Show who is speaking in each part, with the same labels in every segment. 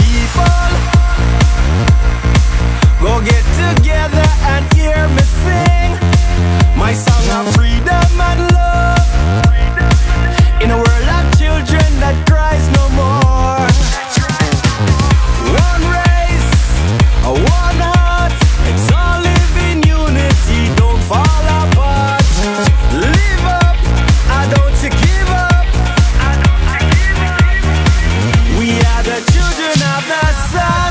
Speaker 1: people, go get together and hear me sing my song of freedom and love, in a world of children that cries no more. One race, one heart, let's all live in unity, don't fall apart. Live up, don't you give up. We are the children of the sun.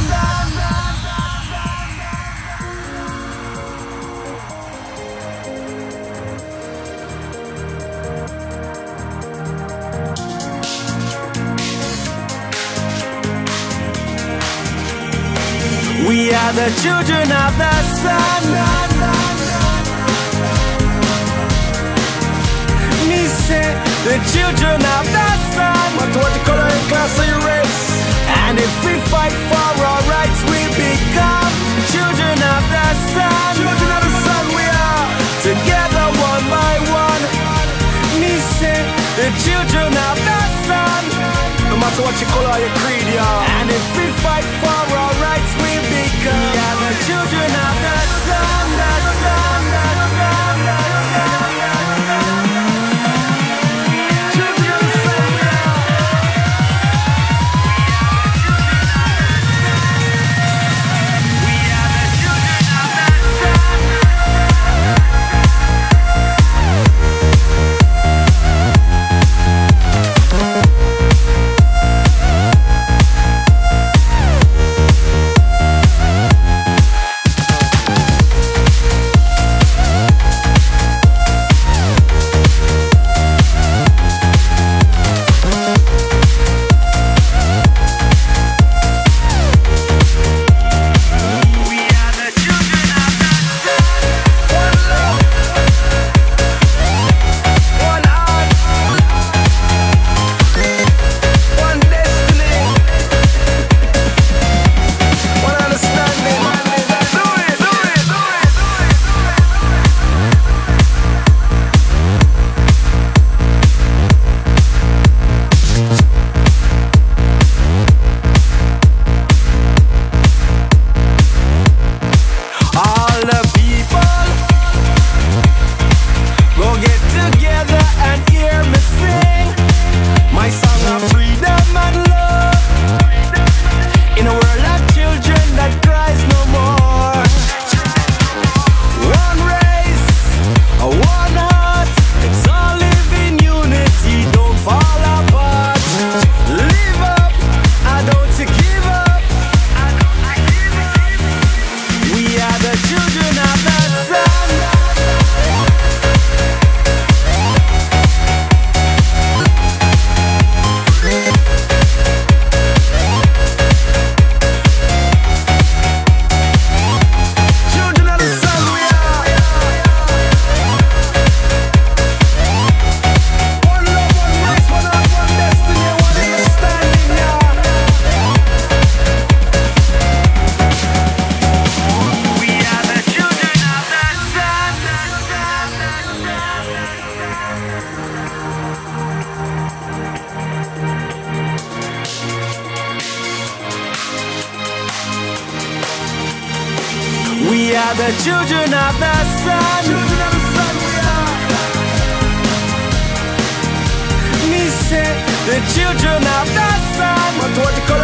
Speaker 1: We are the children of the sun. Me say the children of the sun. What you color and class of your race? And if we fight for our rights, we become children of the sun. Children of the sun we are, together one by one. Me say the children of the sun. No matter what your color or your creed, y'all. And if we fight for our rights, we become. We are the children of the sun, the sun, the sun, the sun. Children of the sun, we are the children of the sun. We are the children of the sun. Children of the sun we are. Me say the children of the sun. What you call